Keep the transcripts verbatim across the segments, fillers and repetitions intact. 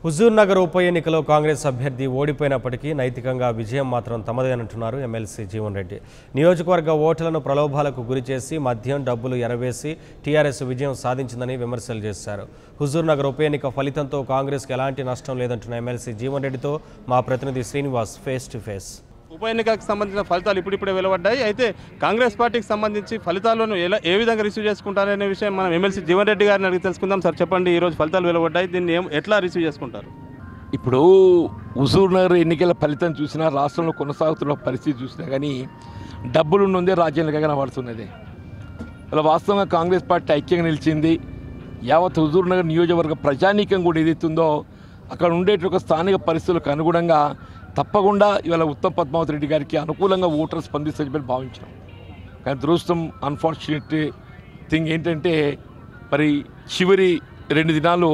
హుజూర్నగర్ ఉప ఎన్నికలో కాంగ్రెస్ అభ్యర్థి ఓడిపోయినప్పటికీ నైతికంగా విజయం మాత్రం తమదేనంటున్నారు ఎమ్మెల్సీ జీవన్ రెడ్డి. నియోజకవర్గ ఓటర్లను ప్రలోభాలకు గురిచేసి మద్యం డబ్బులు ఎరవేసి టీఆర్ఎస్ విజయం సాధించిందని విమర్శలు చేశారు. హుజూర్నగర్ ఉప ఎన్నిక ఫలితంతో కాంగ్రెస్కి ఎలాంటి నష్టం లేదంటున్న ఎమ్మెల్సీ జీవన్ రెడ్డితో మా ప్రతినిధి శ్రీనివాస్ ఫేస్ టు ఫేస్. ఉప ఎన్నికలకు సంబంధించిన ఫలితాలు ఇప్పుడిప్పుడే వెలువడ్డాయి. అయితే కాంగ్రెస్ పార్టీకి సంబంధించి ఫలితాలను ఎలా ఏ విధంగా రిసీవ్ చేసుకుంటారనే విషయం మనం ఎమ్మెల్సీ జీవన్ రెడ్డి గారిని అడిగి తెలుసుకుందాం. సార్ చెప్పండి, ఈరోజు ఫలితాలు వెలువడ్డాయి, దీన్ని ఎట్లా రిసీవ్ చేసుకుంటారు? ఇప్పుడు హుజూర్నగర్ ఎన్నికల ఫలితం చూసినా, రాష్ట్రంలో కొనసాగుతున్న పరిస్థితి చూసినా కానీ డబ్బులు ఉన్నదే రాజ్యాంగంగా కనబడుతున్నది. అలా వాస్తవంగా కాంగ్రెస్ పార్టీ ఐక్యంగా నిలిచింది. యావత్ హుజూర్నగర్ నియోజకవర్గ ప్రజానీకం కూడా ఏదైతుందో అక్కడ ఉండేట స్థానిక పరిస్థితులకు అనుగుణంగా తప్పకుండా ఇవాళ ఉత్తమ్ పద్మావతి రెడ్డి గారికి అనుకూలంగా ఓటర్ స్పందిస్తారని భావించాం. కానీ దురదృష్టం, అన్ఫార్చునేట్ థింగ్ ఏంటంటే మరి చివరి రెండు దినాలు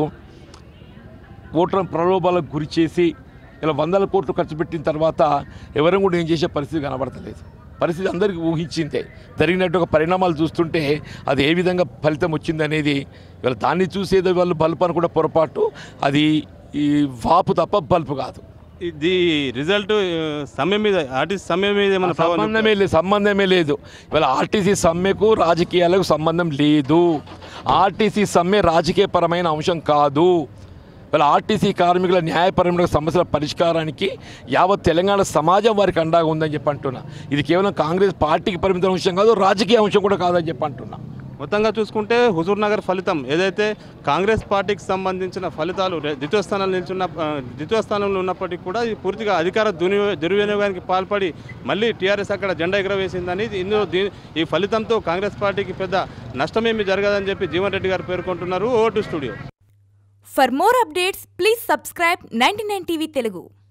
ఓటర్ ప్రలోభాలకు గురి చేసి ఇలా వందల కోట్లు ఖర్చు పెట్టిన తర్వాత ఎవరం కూడా ఏం చేసే పరిస్థితి కనబడతలేదు. పరిస్థితి అందరికీ ఊహించిందే. జరిగినట్టు ఒక పరిణామాలు చూస్తుంటే అది ఏ విధంగా ఫలితం వచ్చింది అనేది ఇవాళ దాన్ని చూసేది వాళ్ళు బల్బు అని కూడా పొరపాటు. అది ఈ వాపు తప్ప బల్బు కాదు. ఇది రిజల్ట్ సమ్మె మీద, ఆర్టీసీ సమ్మె మీద ఏమైనా సంబంధమే లేదు సంబంధమే లేదు ఇవాళ ఆర్టీసీ సమ్మెకు రాజకీయాలకు సంబంధం లేదు. ఆర్టీసీ సమ్మె రాజకీయపరమైన అంశం కాదు. ఇవాళ ఆర్టీసీ కార్మికుల న్యాయపరమైన సమస్యల పరిష్కారానికి యావత్ తెలంగాణ సమాజం వారికి అండగా ఉందని చెప్పి అంటున్నా. ఇది కేవలం కాంగ్రెస్ పార్టీకి పరిమిత అంశం కాదు, రాజకీయ అంశం కూడా కాదని చెప్పి అంటున్నా. మొత్తంగా చూసుకుంటే హుజూర్నగర్ ఫలితం ఏదైతే కాంగ్రెస్ పార్టీకి సంబంధించిన ఫలితాలు ద్వితీయ స్థానంలో నిల్చున్న ద్వితీయ స్థానంలో ఉన్నప్పటికీ కూడా ఇది పూర్తిగా అధికార దుర్వినియోగానికి పాల్పడి మళ్ళీ టీఆర్ఎస్ అక్కడ జెండా ఎగరవేసిందని, ఇందులో ఈ ఫలితంతో కాంగ్రెస్ పార్టీకి పెద్ద నష్టమేమీ జరగదని చెప్పి జీవన్ రెడ్డి గారు పేర్కొంటున్నారు. ఓ to studio. For more updates, please subscribe ninety-nine T V Telugu.